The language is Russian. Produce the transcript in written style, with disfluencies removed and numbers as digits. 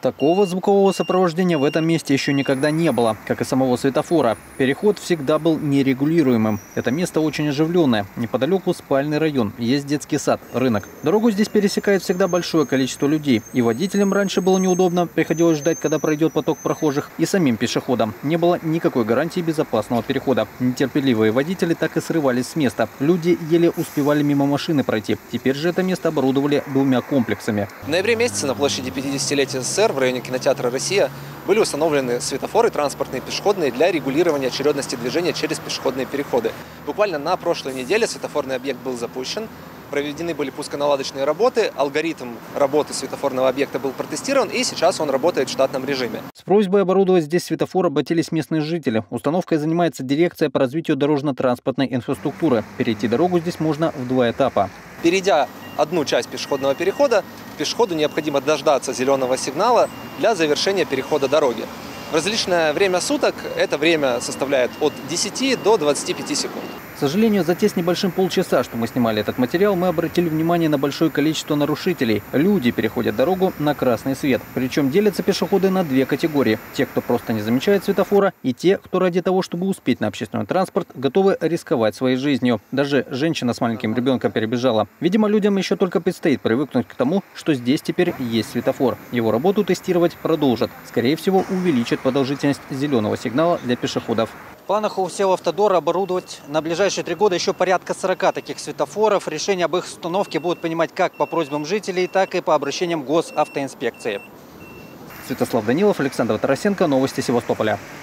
Такого звукового сопровождения в этом месте еще никогда не было, как и самого светофора. Переход всегда был нерегулируемым. Это место очень оживленное. Неподалеку спальный район, есть детский сад, рынок. Дорогу здесь пересекает всегда большое количество людей. И водителям раньше было неудобно, приходилось ждать, когда пройдет поток прохожих, и самим пешеходам. Не было никакой гарантии безопасного перехода. Нетерпеливые водители так и срывались с места. Люди еле успевали мимо машины пройти. Теперь же это место оборудовали 2 комплексами. В ноябре месяце на площади 50-летия СССР в районе кинотеатра «Россия» были установлены светофоры транспортные и пешеходные для регулирования очередности движения через пешеходные переходы. Буквально на прошлой неделе светофорный объект был запущен, проведены были пусконаладочные работы, алгоритм работы светофорного объекта был протестирован, и сейчас он работает в штатном режиме. С просьбой оборудовать здесь светофор обратились местные жители. Установкой занимается дирекция по развитию дорожно-транспортной инфраструктуры. Перейти дорогу здесь можно в 2 этапа. Перейдя одну часть пешеходного перехода, пешеходу необходимо дождаться зеленого сигнала для завершения перехода дороги. В различное время суток это время составляет от 10 до 25 секунд. К сожалению, за те с небольшим полчаса, что мы снимали этот материал, мы обратили внимание на большое количество нарушителей. Люди переходят дорогу на красный свет. Причем делятся пешеходы на 2 категории. Те, кто просто не замечает светофора, и те, кто ради того, чтобы успеть на общественный транспорт, готовы рисковать своей жизнью. Даже женщина с маленьким ребенком перебежала. Видимо, людям еще только предстоит привыкнуть к тому, что здесь теперь есть светофор. Его работу тестировать продолжат. Скорее всего, увеличат продолжительность зеленого сигнала для пешеходов. В планах у Севавтодора оборудовать на ближайшие 3 года еще порядка 40 таких светофоров. Решение об их установке будут принимать как по просьбам жителей, так и по обращениям госавтоинспекции. Святослав Данилов, Александр Тарасенко. Новости Севастополя.